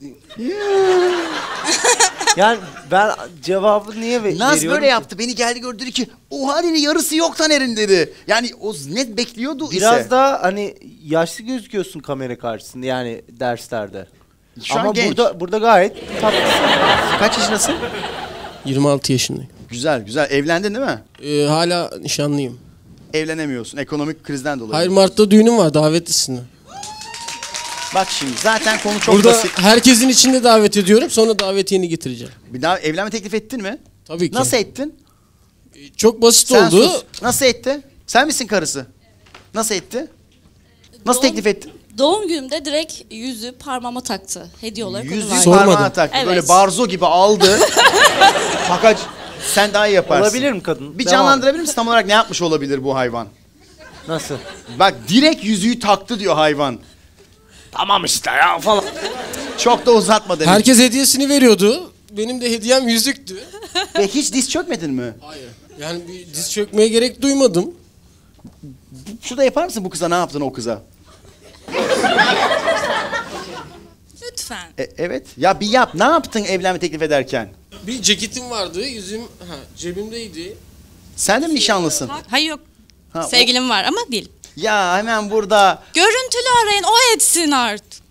Yani ben cevabı niye ve- Naz veriyorum böyle ki? yaptı. Beni geldi gördü dedi ki o halini yarısı yok Taner'in dedi. Yani o net bekliyordu Biraz ise. daha hani yaşlı gözüküyorsun kamera karşısında yani derslerde. Şu Ama an genç. burada burada gayet tatlısın. Kaç yaşındasın? yirmi altı yaşındayım. Güzel güzel. Evlendin değil mi? Ee, hala nişanlıyım. Evlenemiyorsun. Ekonomik krizden dolayı. Hayır, Mart'ta düğünüm var, davetlisin. Bak şimdi zaten konu çok Burada basit. herkesin içinde davet ediyorum, sonra davetiyeni getireceğim. Bir daha evlenme teklif ettin mi? Tabii ki. Nasıl ettin? Çok basit Sen oldu. sus. Nasıl etti? Sen misin karısı? Nasıl etti? Nasıl Doğum- teklif ettin? Doğum günümde direkt yüzü parmağıma taktı. Hediye olarak onu Yüzüğü verdi. Sormadım. parmağına taktı. Evet. Böyle barzo gibi aldı. Fakat sen daha iyi yaparsın. Olabilir mi kadın? Bir Devam. canlandırabilir misin tam olarak ne yapmış olabilir bu hayvan? Nasıl? Bak direkt yüzüğü taktı diyor hayvan. Tamam işte ya falan. Çok da uzatma demek. Herkes hediyesini veriyordu. Benim de hediyem yüzüktü. Ve hiç diz çökmedin mi? Hayır. Yani bir diz çökmeye gerek duymadım. Şurada yapar mısın bu kıza, ne yaptın o kıza? Lütfen. E, evet. Ya bir yap. Ne yaptın evlenme teklif ederken? Bir ceketim vardı, yüzüm ha, cebimdeydi. Sen de mi nişanlısın? Hayır yok. Ha, o- Sevgilim var ama değil. Ya hemen burada. Görüntülü arayın, o etsin artık.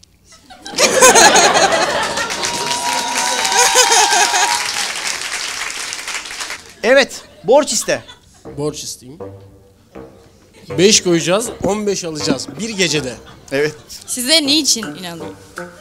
Evet. Borç iste. Borç isteyeyim. beş koyacağız, on beş alacağız bir gecede. Evet. Size niçin inanın?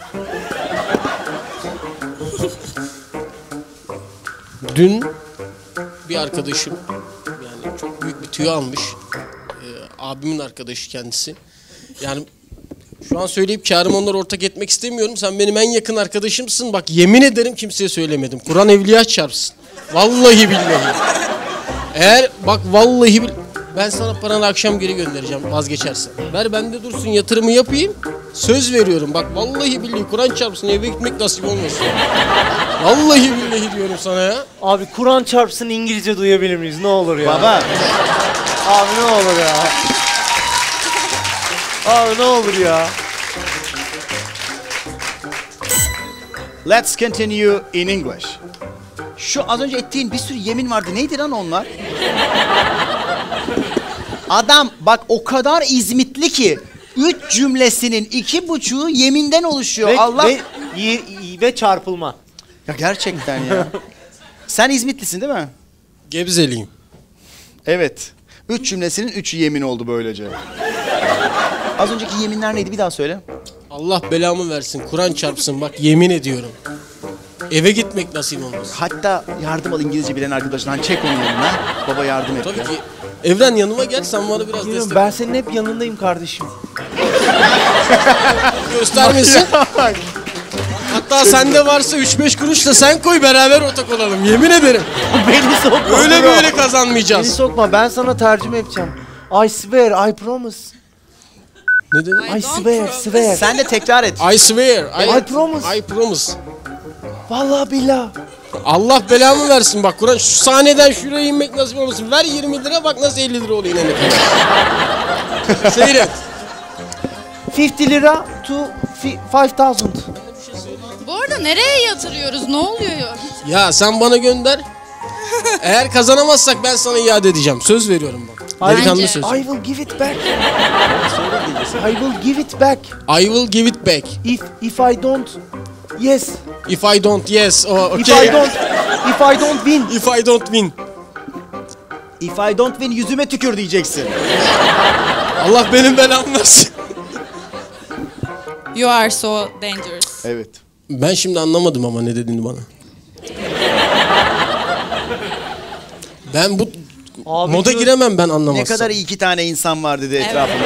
Dün bir arkadaşım, yani çok büyük bir tüyo almış. Ee, abimin arkadaşı kendisi. Yani şu an söyleyip kârımı onlara ortak etmek istemiyorum. Sen benim en yakın arkadaşımsın. Bak yemin ederim kimseye söylemedim. Kur'an evliya çarpsın. Vallahi billahi. Eğer bak vallahi bil... Ben sana paranı akşam geri göndereceğim vazgeçersen. Ver bende dursun, yatırımı yapayım. Söz veriyorum. Bak vallahi billahi Kur'an çarpsın, eve gitmek nasip olmasın. Vallahi billahi diyorum sana ya. Abi Kur'an çarpsın İngilizce duyabilir miyiz? Ne olur ya. Baba. Abi ne olur ya. Abi ne olur ya. Let's continue in English. Şu az önce ettiğin bir sürü yemin vardı. Neydi lan onlar? Adam bak o kadar İzmitli ki üç cümlesinin iki buçuğu yeminden oluşuyor. Ve, Allah. ve, y- ve çarpılma. Ya gerçekten ya. Sen İzmitlisin değil mi? Gebzeliyim. Evet. Üç cümlesinin üçü yemin oldu böylece. Az önceki yeminler neydi? Bir daha söyle. Allah belamı versin, Kur'an çarpsın, bak yemin ediyorum. Eve gitmek nasip olmaz. Hatta yardım al İngilizce bilen arkadaşından, çek onun yanına. Baba yardım et. Tabii ya. ki. Evren yanıma gel, sen bana biraz Biliyorum, destek ben senin hep yanındayım kardeşim. göstermesin. Hatta sende varsa üç beş kuruş da sen koy, beraber ortak olalım. Yemin ederim. Beni sokma. Öyle bro. böyle Beni kazanmayacağız. sokma, ben sana tercüme edeceğim. I swear, I promise. Ne dedin? I swear, swear. Sen de tekrar et. I swear. I, I promise. I promise. Vallahi billah. Allah belamı versin bak Kur'an. Şu sahneden şuraya inmek nasip olmasın. Ver yirmi lira, bak nasıl elli lira oluyor inene kadar. Seyret. fifty lira to fi- five thousand. Bu arada nereye yatırıyoruz? Ne oluyor? Ya sen bana gönder. Eğer kazanamazsak ben sana iade edeceğim. Söz veriyorum bak. Delikanlı Bence. söz. I will give it back. I will give it back. I will give it back. If if I don't, yes. If I don't, yes. Oh, okay. If I don't, if I don't win. If I don't win. If I don't win yüzüme tükür diyeceksin. Allah benim belamı versin. You are so dangerous. Evet. Ben şimdi anlamadım ama ne dediğini bana. Ben bu Abi moda diyor- giremem ben anlamazsam. Ne kadar iyi iki tane insan var dedi etrafımda.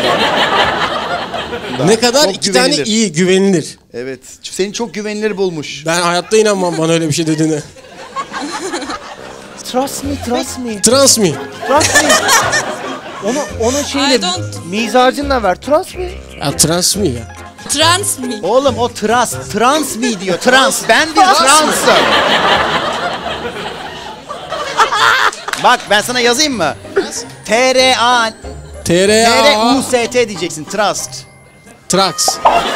Ne kadar Çok iki tane güvenilir. iyi, güvenilir. Evet. Seni çok güvenilir bulmuş. Ben hayatta inanmam bana öyle bir şey dediğine. Trust me, trust me. Trans me. Trust me. Onu onun şeyle I don't- mizacınla ver. Trust me. Ya trans me ya. Trans me. Oğlum o trans, trans mi diyor, trans. Ben bir transım. Bak ben sana yazayım mı? T R A T R T R A U S T diyeceksin, trust. Trax.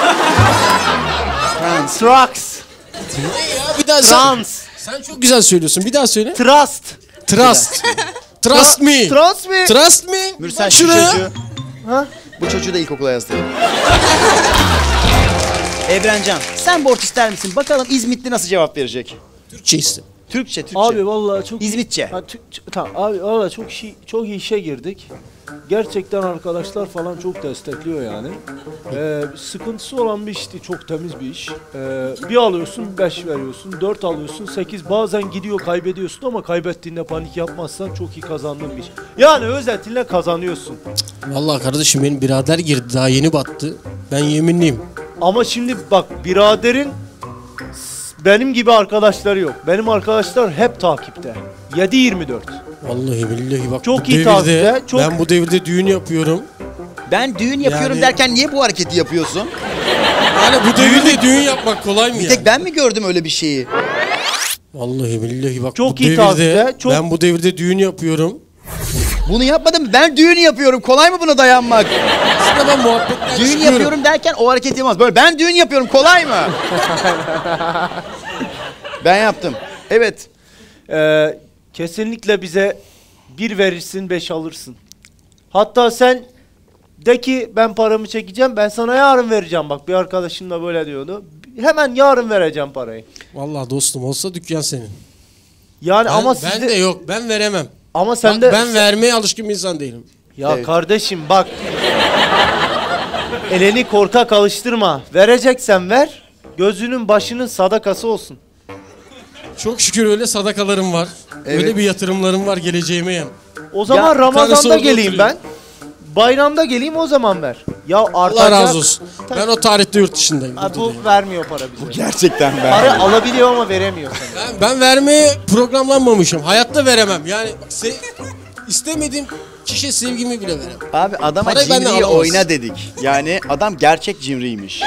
Trans. Trax. Ya bir daha Trans. sen, sen çok güzel söylüyorsun. Bir daha söyle. Trust. Trust. Trust me. Trust me. Trust me. Mürsel Bak şu şuraya. çocuğu. Ha? Bu çocuğu da ilkokula yazdırdım. Evrencan, sen borç ister misin? Bakalım İzmitli nasıl cevap verecek? Türkçe iste. Türkçe, Türkçe. Abi vallahi çok İzmitçe. Ha, tü- tü- tamam abi vallahi çok şey, çok iyi işe girdik. Gerçekten arkadaşlar falan çok destekliyor yani. Ee, sıkıntısı olan bir işti, çok temiz bir iş. Ee, bir alıyorsun beş veriyorsun, dört alıyorsun sekiz, bazen gidiyor kaybediyorsun ama kaybettiğinde panik yapmazsan çok iyi kazandığın bir iş. Yani özetle kazanıyorsun. Vallahi kardeşim benim birader girdi daha yeni battı. Ben yeminliyim. Ama şimdi bak biraderin benim gibi arkadaşları yok. Benim arkadaşlar hep takipte. yedi yirmi dört. Vallahi billahi bak Çok bu iyi devirde, tavsiye, çok- ben bu devirde düğün yapıyorum. Ben düğün yapıyorum Yani- derken niye bu hareketi yapıyorsun? Yani bu devirde düğün yapmak kolay mı Bir ya? tek ben mi gördüm öyle bir şeyi? Vallahi billahi bak Çok bu iyi devirde tavsiye, çok- ben bu devirde düğün yapıyorum. Bunu yapmadım. Ben düğün yapıyorum. Kolay mı buna dayanmak? Aslında ben muhabbetten Düğün çıkıyorum. yapıyorum derken o hareket yapmaz. Böyle ben düğün yapıyorum. Kolay mı? Ben yaptım. Evet. Ee, kesinlikle bize bir verirsin beş alırsın. Hatta sen de ki ben paramı çekeceğim, ben sana yarın vereceğim, bak bir arkadaşım da böyle diyordu. Hemen yarın vereceğim parayı. Vallahi dostum olsa dükkan senin. Yani Ben, ama ben sizde de yok ben veremem. ama sen Bak, de ben vermeye alışkın bir insan değilim. ya Evet. kardeşim bak. Elini korkak alıştırma. Vereceksen ver. Gözünün başının sadakası olsun. Çok şükür öyle sadakalarım var. Evet. Öyle bir yatırımlarım var geleceğime yan. O zaman Ya, tanesi Ramazan'da orada geleyim oturuyor. ben. Bayramda geleyim o zaman ver. Ya Allah artacak. razı olsun. Ben o tarihte yurt dışındayım. Ha, burada bu değilim. vermiyor para bize. Gerçekten ben. Para alabiliyor ama veremiyor sana. Ben, ben vermeye programlanmamışım. Hayatta veremem. Yani bak, se- istemediğim kişiye sevgimi bile veremem. Abi adama Parayı benden cimriyi alamaz. oyna dedik. Yani adam gerçek cimriymiş.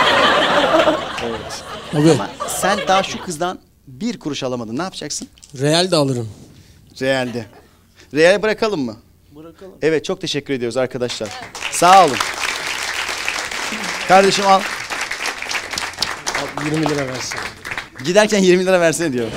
Tabii. Ama sen daha şu kızdan bir kuruş alamadın. Ne yapacaksın? Real de alırım. Real'de. Real'e bırakalım mı? Bırakalım. Evet, çok teşekkür ediyoruz arkadaşlar. Sağ olun. Kardeşim al. Abi yirmi lira versin. Giderken yirmi lira versene diyor.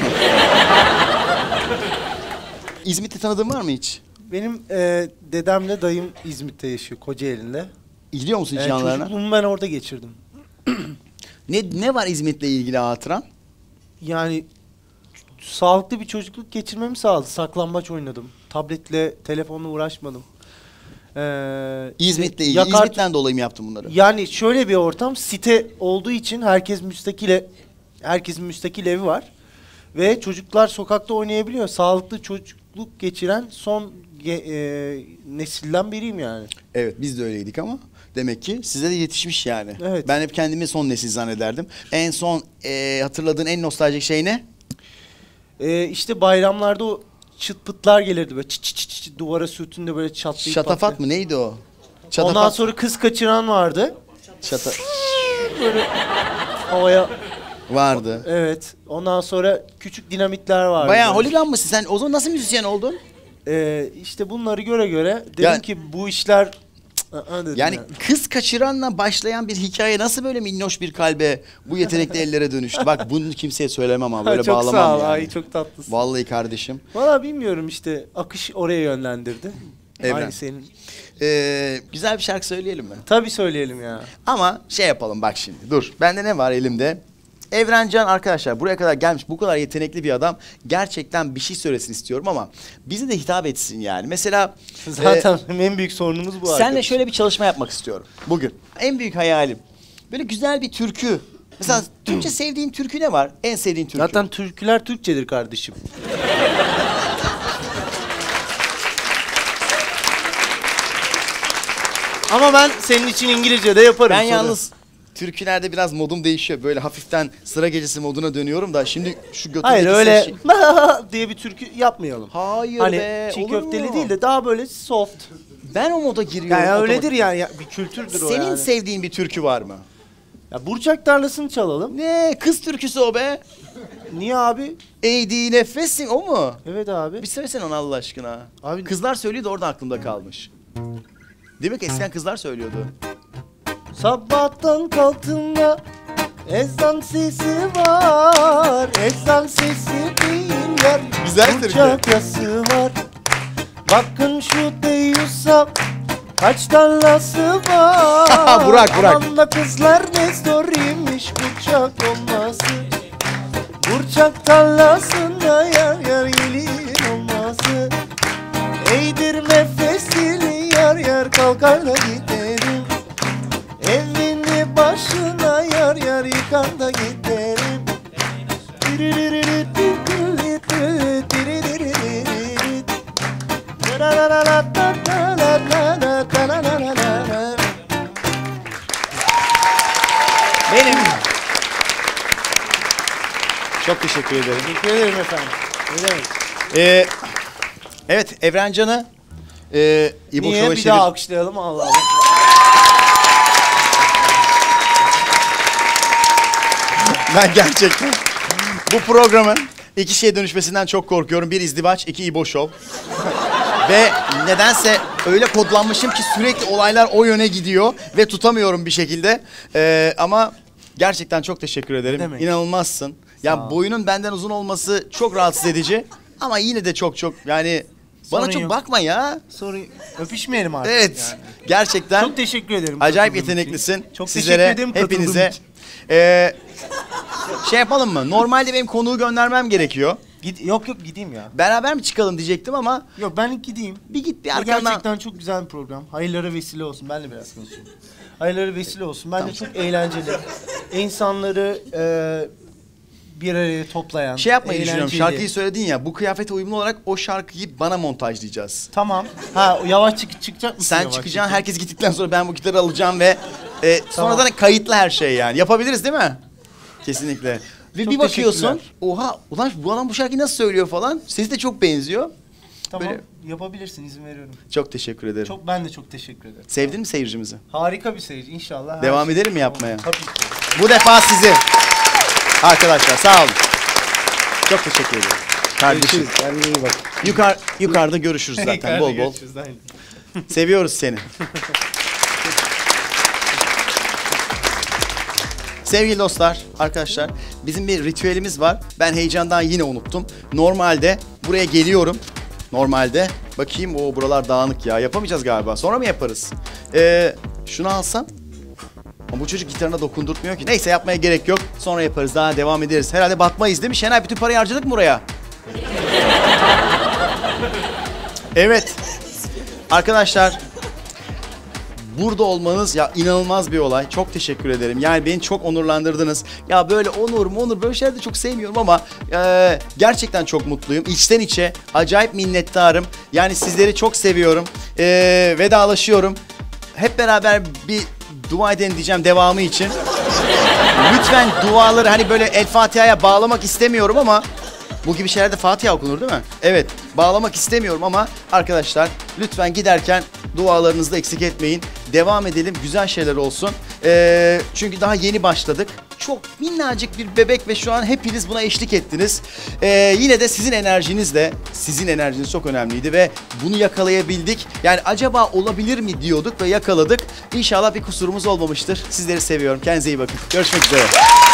İzmit'te tanıdığın var mı hiç? Benim e, dedemle dayım İzmit'te yaşıyor, Kocaeli'nde. Gidiyor musun hiç E, yanlarına? çocukluğumu ben orada geçirdim. Ne ne var İzmit'le ilgili hatıran? Yani sağlıklı bir çocukluk geçirmemi sağladı. Saklambaç oynadım. Tabletle, telefonla uğraşmadım. Ee, İzmit'le ilgili. yakar- İzmit'ten dolayı mı yaptın bunları? Yani şöyle bir ortam, site olduğu için herkes müstakil, herkesin müstakil evi var. Ve çocuklar sokakta oynayabiliyor. Sağlıklı çocukluk geçiren son ge- e, nesilden biriyim yani. Evet, biz de öyleydik ama demek ki size de yetişmiş yani. Evet. Ben hep kendimi son nesil zannederdim. En son e, hatırladığın en nostaljik şey ne? Ee, işte bayramlarda o çıt pıtlar gelirdi böyle çıt çıt çıt çıt duvara sürtünde böyle çatlayıp Şatafat patlıyor. mı? Neydi o? Ondan sonra kız kaçıran vardı. Şata... Böyle havaya Vardı. evet. Ondan sonra küçük dinamitler vardı. Bayağı holigan mısın sen? O zaman nasıl müzisyen oldun? Ee, işte bunları göre göre dedim Ya- ki bu işler Cık, ı-ı dedim Yani ya. kız kaçıranla başlayan bir hikaye nasıl böyle minnoş bir kalbe, bu yetenekli ellere dönüştü? Bak bunu kimseye söylemem ama böyle çok bağlamam sağ ol. yani. Ay çok tatlısın. Vallahi kardeşim. Valla bilmiyorum işte akış oraya yönlendirdi. Evren. Aynı senin. Ee, güzel bir şarkı söyleyelim mi? Tabii söyleyelim ya. Ama şey yapalım bak şimdi. Dur. Bende ne var elimde? Evrencan arkadaşlar buraya kadar gelmiş bu kadar yetenekli bir adam gerçekten bir şey söylesin istiyorum ama bize de hitap etsin yani. Mesela Zaten en büyük sorunumuz bu. senle arkadaş. şöyle bir çalışma yapmak istiyorum bugün. En büyük hayalim böyle güzel bir türkü. Mesela Türkçe sevdiğin türkü ne var? En sevdiğin türkü. Zaten türküler Türkçedir kardeşim. Ama ben senin için İngilizce de yaparım. ben sonra. yalnız türkülerde biraz modum değişiyor. Böyle hafiften sıra gecesi moduna dönüyorum da şimdi şu götündeki Hayır ses öyle şey- diye bir türkü yapmayalım. Hayır Hani be. çiğ olur köfteli mu? değil de daha böyle soft. Ben o moda giriyorum. Yani otomatik. öyledir yani ya, bir kültürdür o Senin yani. sevdiğin bir türkü var mı? Ya Burçak Tarlası'nı çalalım. Ne? Kız türküsü o be. Niye abi? Eğdi nefesin o mu? Evet abi. Bir söylesene onu Allah aşkına. Abi Kızlar söylüyordu orada aklımda kalmış. Değil mi ki eskiden kızlar söylüyordu. Sabahtan kalktığımda ezan sesi var. Ezan sesi değil yer. Güzel Burçak yası var. Bakın şu deyyusa kaç tarlası var. Burak, Burak. Aman da kızlar ne zoriymiş burçak olması. Burçak tarlasında yer yer gelin olması. Eğdir nefesini yer yer kalkar da giderim. Evini başına yar yar yıkar da giderim. Benim. Çok teşekkür ederim. Teşekkür ederim efendim. Ne demek? Ee, evet Evrencan'ı e, İbo Niye? Show'a Bir çevir- daha alkışlayalım Allah Allah. Ben gerçekten bu programın iki şeye dönüşmesinden çok korkuyorum. Bir izdivaç, iki İbo Show. Ve nedense öyle kodlanmışım ki sürekli olaylar o yöne gidiyor ve tutamıyorum bir şekilde. Ee, ama gerçekten çok teşekkür ederim. demek? İnanılmazsın. Ya boyunun benden uzun olması çok rahatsız edici. Ama yine de çok çok yani bana Sorun çok yok. bakma ya. Sorry, öpüşmeyelim artık. Evet. yani. Gerçekten Çok teşekkür ederim. acayip katıldığım yeteneklisin. için. Çok Sizlere, teşekkür ederim katıldığım hepinize. için. Ee, şey yapalım mı? Normalde benim konuğu göndermem gerekiyor. Gid yok yok gideyim ya. Beraber mi çıkalım diyecektim ama Yok ben gideyim. bir git bir Ya arkandan. gerçekten çok güzel bir program. Hayırlara vesile olsun. Ben de biraz konuşayım. Hayırlara vesile olsun. Bence çok eğlenceli. İnsanları e, bir araya toplayan. Şey yapmayı düşünüyorum. eğlenceli. Şarkıyı söyledin ya. Bu kıyafete uyumlu olarak o şarkıyı bana montajlayacağız. Tamam. Ha yavaş çık çıkacak mısın? Sen yavaş çıkacaksın. çık? Herkes gittikten sonra ben bu gitarı alacağım ve e, Tamam. sonradan kayıtlı her şey yani. Yapabiliriz değil mi? Kesinlikle. Ve Çok bir bakıyorsun. teşekkürler. Oha ulan bu adam bu şarkıyı nasıl söylüyor falan. Sesi de çok benziyor. Tamam. Böyle- Yapabilirsin izin veriyorum. Çok teşekkür ederim. Çok ben de çok teşekkür ederim. Sevdin mi seyircimizi? Harika bir seyirci inşallah. her Devam şey- edelim mi yapmaya? Tabii ki. Bu defa sizi. Arkadaşlar sağ olun. Çok teşekkür ederim. Kardeşim. Görüşürüz. Kendine iyi bak. Yukar, yukarıda görüşürüz zaten Yukarıda bol bol. görüşürüz, aynen. Seviyoruz seni. Sevgili dostlar, arkadaşlar bizim bir ritüelimiz var. Ben heyecandan yine unuttum. Normalde buraya geliyorum. Normalde bakayım o buralar dağınık ya. Yapamayacağız galiba. Sonra mı yaparız? Ee, şunu alsam. Ama bu çocuk gitarına dokundurtmuyor ki. Neyse yapmaya gerek yok. Sonra yaparız. Daha devam ederiz. Herhalde batmayız değil mi? Şenay bütün parayı harcadık mı buraya? Evet. Arkadaşlar burada olmanız ya inanılmaz bir olay. Çok teşekkür ederim. Yani beni çok onurlandırdınız. Ya böyle onur mu onur böyle şeyler de çok sevmiyorum ama e, gerçekten çok mutluyum. İçten içe acayip minnettarım. Yani sizleri çok seviyorum. E, vedalaşıyorum. Hep beraber bir dua edin diyeceğim devamı için. Lütfen duaları hani böyle El Fatiha'ya bağlamak istemiyorum ama bu gibi şeylerde Fatiha okunur değil mi? Evet, bağlamak istemiyorum ama arkadaşlar lütfen giderken dualarınızı da eksik etmeyin. Devam edelim, güzel şeyler olsun. Ee, çünkü daha yeni başladık. Çok minnacık bir bebek ve şu an hepiniz buna eşlik ettiniz. Ee, yine de sizin enerjinizle, sizin enerjiniz çok önemliydi ve bunu yakalayabildik. Yani acaba olabilir mi diyorduk ve yakaladık. İnşallah bir kusurumuz olmamıştır. Sizleri seviyorum. Kendinize iyi bakın. Görüşmek üzere.